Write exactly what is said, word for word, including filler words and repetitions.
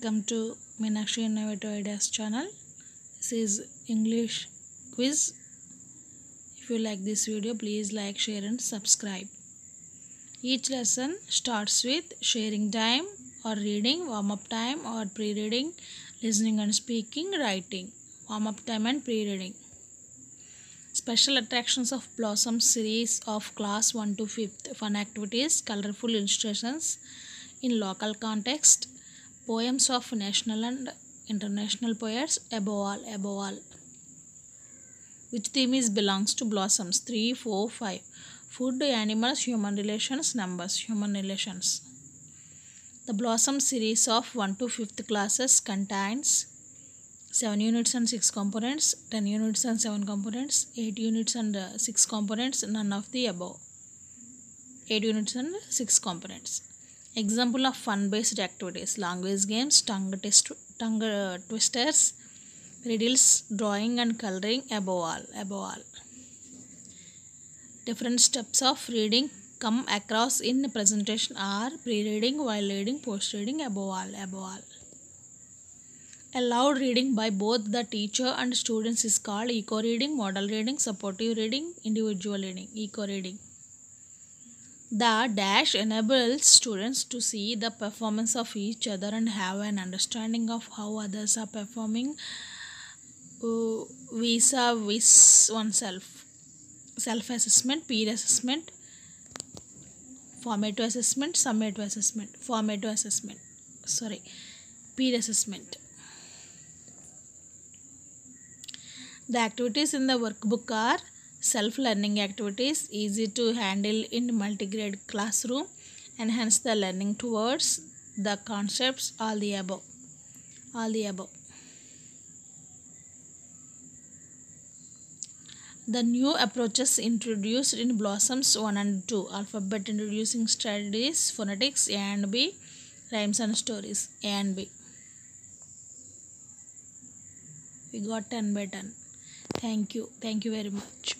Welcome to Meenakshi Innovative Ideas channel. This is English quiz. If you like this video, please like, share and subscribe. Each lesson starts with sharing time or reading, warm-up time or pre-reading, listening and speaking, writing. Warm-up time and pre-reading. Special attractions of Blossom series of class one to fifth. Fun activities, colorful illustrations in local context, poems of national and international poets, above all, above all. Which theme is belongs to Blossoms? three, four, five. Food, animals, human relations, numbers, human relations. The Blossom series of one to fifth classes contains seven units and six components, ten units and seven components, eight units and uh, six components, none of the above. eight units and six components. Example of fun-based activities: language games, tongue, test, tongue uh, twisters, riddles, drawing and coloring, above all, above all. Different steps of reading come across in presentation are pre-reading, while reading, post-reading, above all, above all. A loud reading by both the teacher and students is called eco-reading, model reading, supportive reading, individual reading, eco-reading. The dash enables students to see the performance of each other and have an understanding of how others are performing uh, vis-a-vis oneself. Self-assessment, peer assessment, formative assessment, summative assessment, formative assessment, sorry, peer assessment. The activities in the workbook are self-learning activities, easy to handle in multigrade classroom, enhance the learning towards the concepts, all the above, all the above. The new approaches introduced in Blossoms one and two, alphabet introducing studies, phonetics, A and B, rhymes and stories, A and B. We got ten by ten. Thank you. Thank you very much.